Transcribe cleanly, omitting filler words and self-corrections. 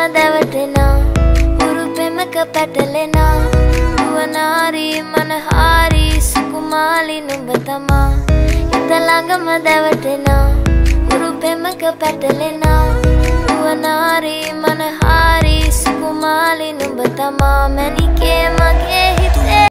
දැවටෙනා උරු පෙමක පැටලෙනා නුවනාරි මනහාරි සුකුමාලි නුඹ තමා හිත ළඟම දැවටෙනා උරු පෙමක පැටලෙනා